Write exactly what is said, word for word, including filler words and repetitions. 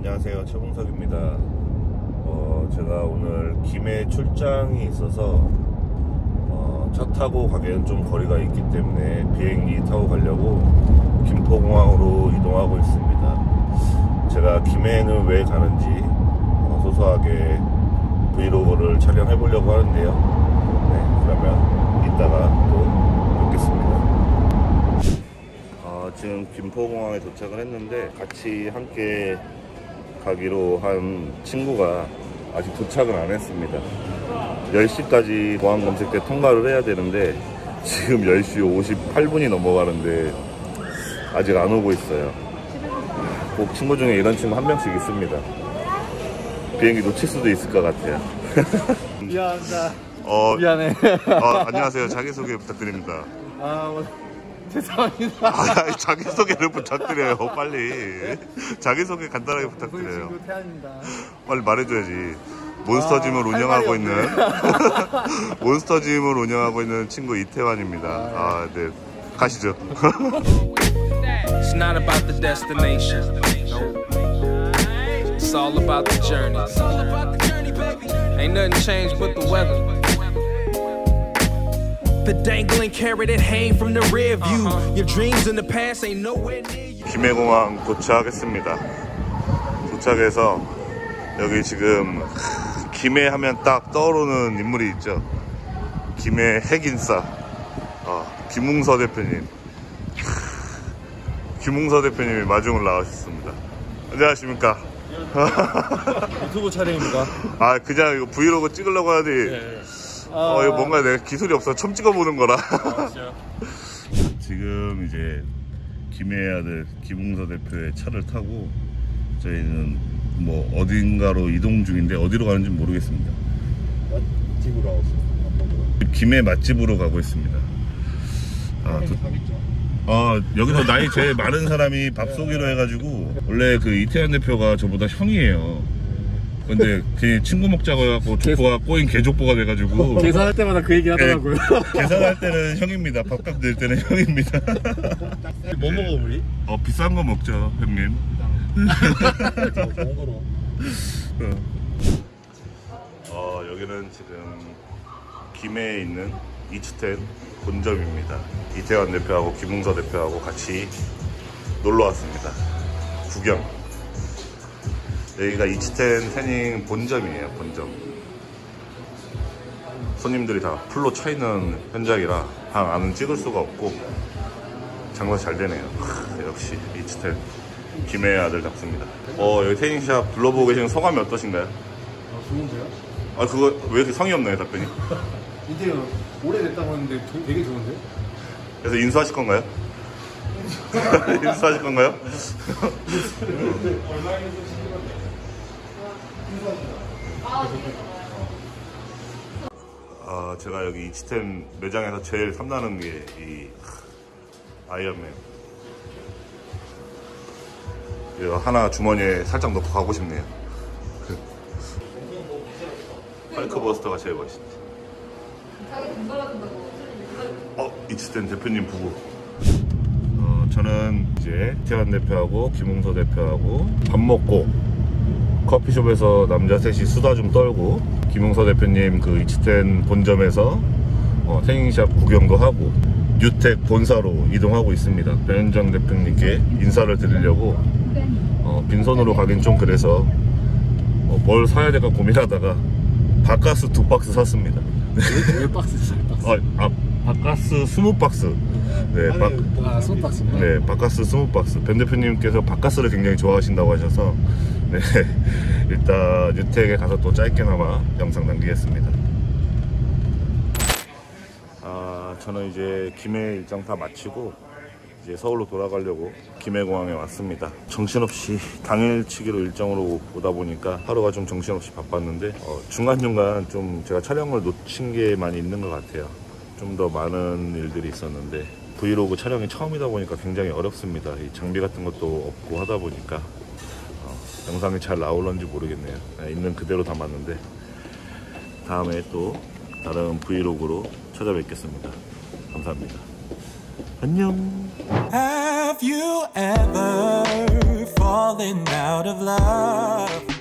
안녕하세요, 최봉석입니다. 어, 제가 오늘 김해 출장이 있어서 어, 차 타고 가기엔 좀 거리가 있기 때문에 비행기 타고 가려고 김포공항으로 이동하고 있습니다. 제가 김해는 왜 가는지 어, 소소하게 브이로그를 촬영해 보려고 하는데요. 네, 그러면 이따가 또 뵙겠습니다. 어, 지금 김포공항에 도착을 했는데 같이 함께 가기로 한 친구가 아직 도착을 안 했습니다. 열 시까지 공항 검색대 통과를 해야 되는데 지금 열 시 오십팔 분이 넘어가는데 아직 안 오고 있어요. 꼭 친구 중에 이런 친구 한 명씩 있습니다. 비행기 놓칠 수도 있을 것 같아요. 미안합니다. 어, 미안해. 어, 안녕하세요. 자기소개 부탁드립니다. 아, 뭐, 죄송합니다. 아, 자기소개를 부탁드려요. 빨리 자기소개 간단하게 부탁드려요. 친구 태안입니다. 빨리 말해줘야지. 몬스터짐을 아, 운영하고 있는 몬스터짐을 운영하고 있는 친구 이태환입니다. 아, 아, 네, 가시죠. It's not about the destination. It's all about the journey. Ain't nothing changed but the weather. The dangling carrot that hang from the rear view. Your dreams in the past ain't nowhere near you. 김해공항 도착했습니다. 도착해서 여기 지금 김해 하면 딱 떠오르는 인물이 있죠. 김해 핵인싸 어, 김웅서 대표님. 김웅서 대표님이 마중을 나오셨습니다. 안녕하십니까. 유튜브 촬영입니다. 아, 그냥 이거 브이로그 찍으려고 하더니 네. 아... 어, 이거 뭔가 내가 기술이 없어 처음 찍어보는 거라. 아, 지금 이제 김해의 아들 김웅서 대표의 차를 타고 저희는 뭐 어딘가로 이동 중인데 어디로 가는지 모르겠습니다. 맛집으로 가고 있습니다. 김해 맛집으로 가고 있습니다. 아, 도... 아, 여기서 나이 제일 많은 사람이 밥 쏘기로 해가지고 원래 그 이태환 대표가 저보다 형이에요. 근데 그 친구 먹자고 해갖고 족보가 꼬인 개족보가 돼가지고 계산할 때마다 그 얘기 하더라고요. 네, 계산할 때는 형입니다. 밥값 낼 때는 형입니다. 뭐 먹어 우리? 어, 비싼 거 먹죠 형님. 좋은 거로. 어, 여기는 지금 김해에 있는 이츠텐 본점입니다. 이태환 대표하고 김웅서 대표하고 같이 놀러 왔습니다. 구경. 여기가 이츠텐 태닝 본점이에요. 본점. 손님들이 다 풀로 차있는 현장이라 방 안은 찍을 수가 없고 장사 잘 되네요. 하, 역시 이츠텐 김해의 아들답습니다. 어, 여기 태닝샵 둘러보고 계시는 소감이 어떠신가요? 아, 좋은데요? 아, 그거 왜 이렇게 성의 없나요, 답변이? 이제 오래됐다고 하는데 되게 좋은데요? 그래서 인수하실 건가요? 인수하실 건가요? 아, 제가 여기 이츠텐 매장에서 제일 탐나는 게 이 아이언맨. 이거 하나 주머니에 살짝 넣고 가고 싶네요. 헐크버스터가 제일 멋있지. 어, 이츠텐 대표님 부부. 어, 저는 이제 이태환 대표하고 김웅서 대표하고 밥 먹고 커피숍에서 남자 셋이 수다 좀 떨고 김웅서 대표님 그 이츠텐 본점에서 어, 태닝샵 구경도 하고 뉴텍 본사로 이동하고 있습니다. 변현정 대표님께 인사를 드리려고 어, 빈손으로 가긴 좀 그래서 어, 뭘 사야 될까 고민하다가 바카스 두 박스 샀습니다. 왜, 왜 박스지? 박스. 아, 아, 바카스 스무 박스. 네, 아니, 바, 아, 스무 박스입니다. 네, 바카스 스무 박스. 변 대표님께서 바카스를 굉장히 좋아하신다고 하셔서 네, 일단 뉴텍에 가서 또 짧게나마 영상 남기겠습니다. 아, 저는 이제 김해 일정 다 마치고 이제 서울로 돌아가려고 김해공항에 왔습니다. 정신없이 당일치기로 일정으로 오다 보니까 하루가 좀 정신없이 바빴는데 어, 중간중간 좀 제가 촬영을 놓친 게 많이 있는 것 같아요. 좀 더 많은 일들이 있었는데 브이로그 촬영이 처음이다 보니까 굉장히 어렵습니다. 이 장비 같은 것도 없고 하다 보니까 어, 영상이 잘 나올런지 모르겠네요. 네, 있는 그대로 담았는데 다음에 또 다른 브이로그로 찾아뵙겠습니다. 감사합니다. 안녕. Have you ever falling out of love.